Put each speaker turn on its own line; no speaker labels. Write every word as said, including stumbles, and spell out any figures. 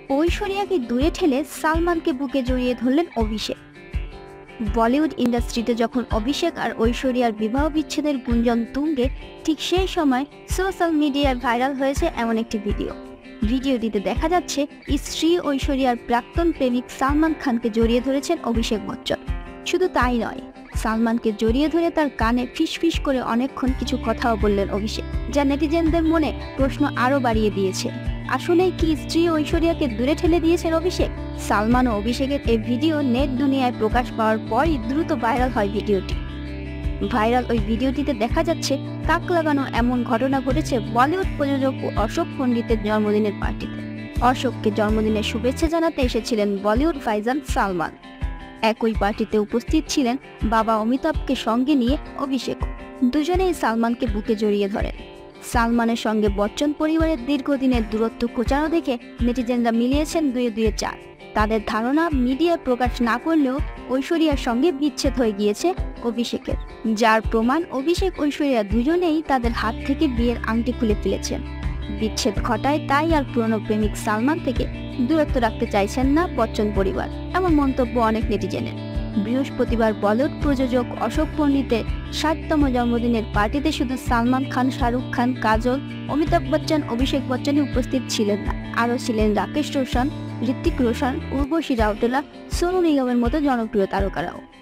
ঐশ্বরিয়াকে দূরে ঠেলে সালমানকে বুকে জড়িয়ে ধরলেন অভিষেক। বলিউড ইন্ডাস্ট্রিতে যখন অভিষেক আর ঐশ্বরিয়ার বিবাহ বিচ্ছেদের গুঞ্জন তুঙ্গে, ঠিক সেই সময় সোশ্যাল মিডিয়ায় ভাইরাল হয়েছে এমন একটি ভিডিও। ভিডিওটিতে দেখা যাচ্ছে স্ত্রী ঐশ্বরিয়ার প্রাক্তন প্রেমিক সালমান খানকে জড়িয়ে ধরেছেন অভিষেক বচ্চন। শুধু তাই নয়, সালমানকে জড়িয়ে ধরে তার কানে ফিসফিস করে অনেকক্ষণ কিছু কথাও বললেন অভিষেক, যা নেটিজেনদের মনে প্রশ্ন আরও বাড়িয়ে দিয়েছে। আসলে কি স্ত্রী ঐশ্বরিয়াকে দূরে ঠেলে দিয়েছেন অভিষেক? সালমান ও অভিষেকের এই ভিডিও নেট দুনিয়ায় প্রকাশ পাওয়ার পরই দ্রুত ভাইরাল হয় ভিডিওটি। ভাইরাল ওই ভিডিওটিতে দেখা যাচ্ছে তাক লাগানো এমন ঘটনা ঘটেছে বলিউড প্রযোজক ও অশোক পণ্ডিতের জন্মদিনের পার্টিতে। অশোককে জন্মদিনের শুভেচ্ছা জানাতে এসেছিলেন বলিউড ভাইজান সালমান। একই পার্টিতে উপস্থিত ছিলেন বাবা অমিতাভকে সঙ্গে নিয়ে অভিষেক। দুজনেই সালমানকে বুকে জড়িয়ে ধরেন। সালমানের সঙ্গে বচ্চন পরিবারের দীর্ঘদিনের দূরত্ব ঘোচানো দেখে নেটিজেনরা মিলিয়েছেন দুয়ে দুয়ে চার। তাদের ধারণা, মিডিয়ায় প্রকাশ না করলেও ঐশ্বরিয়ার সঙ্গে বিচ্ছেদ হয়ে গিয়েছে অভিষেকের, যার প্রমাণ অভিষেক ঐশ্বরিয়া দুজনেই তাদের হাত থেকে বিয়ের আংটি খুলে ফেলেছেন। বিচ্ছেদ ঘটায় তাই আর পুরনো প্রেমিক সালমান থেকে দূরত্ব রাখতে চাইছেন না বচ্চন পরিবার, এমন মন্তব্য অনেক নেটিজেনের। বৃহস্পতিবার বলিউড প্রযোজক অশোক পণ্ডিতের ষাটতম জন্মদিনের পার্টিতে শুধু সালমান খান, শাহরুখ খান, কাজল, অমিতাভ বচ্চন, অভিষেক বচ্চনই উপস্থিত ছিলেন না, আরও ছিলেন রাকেশ রোশন, ঋত্বিক রোশন, উর্বশী রাউটেলা, সোনু নিগমের মতো জনপ্রিয় তারকারাও।